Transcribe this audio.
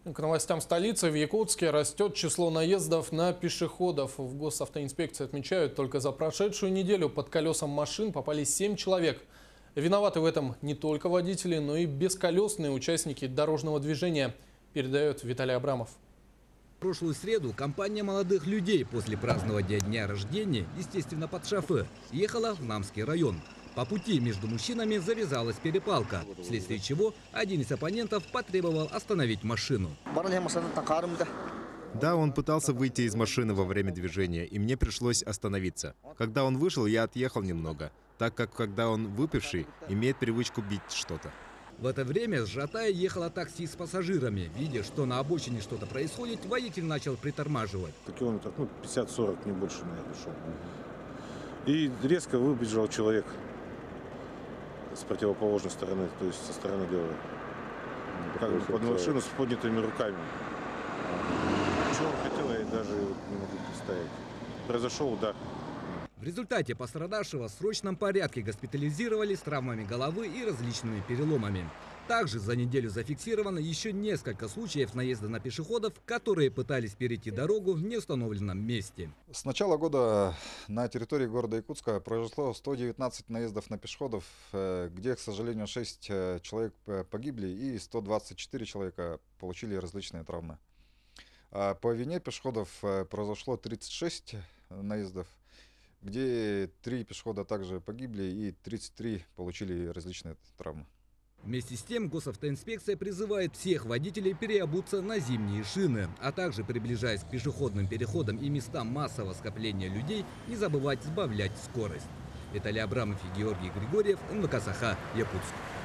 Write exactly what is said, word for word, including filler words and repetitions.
К новостям столицы. В Якутске растет число наездов на пешеходов. В госавтоинспекции отмечают, только за прошедшую неделю под колесам машин попали семь человек. Виноваты в этом не только водители, но и бесколесные участники дорожного движения, передает Виталий Абрамов. В прошлую среду компания молодых людей после празднования дня рождения, естественно под шофе, ехала в Намский район. По пути между мужчинами завязалась перепалка, вследствие чего один из оппонентов потребовал остановить машину. Да, он пытался выйти из машины во время движения, и мне пришлось остановиться. Когда он вышел, я отъехал немного, так как, когда он выпивший, имеет привычку бить что-то. В это время с Жатая ехало такси с пассажирами. Видя, что на обочине что-то происходит, водитель начал притормаживать. Километров ну, пятьдесят-сорок, не больше, наверное, шел. И резко выбежал человек с противоположной стороны, то есть со стороны левой. Как бы под машину с поднятыми руками. Чего он хотел, я даже не могу представить. Произошел удар. В результате пострадавшего в срочном порядке госпитализировали с травмами головы и различными переломами. Также за неделю зафиксировано еще несколько случаев наезда на пешеходов, которые пытались перейти дорогу в неустановленном месте. С начала года на территории города Якутска произошло сто девятнадцать наездов на пешеходов, где, к сожалению, шесть человек погибли и сто двадцать четыре человека получили различные травмы. По вине пешеходов произошло тридцать шесть наездов, где три пешехода также погибли и тридцать три получили различные травмы. Вместе с тем госавтоинспекция призывает всех водителей переобуться на зимние шины, а также, приближаясь к пешеходным переходам и местам массового скопления людей, не забывать сбавлять скорость. Виталий Абрамов и Георгий Григорьев, эн вэ ка Саха, Якутск.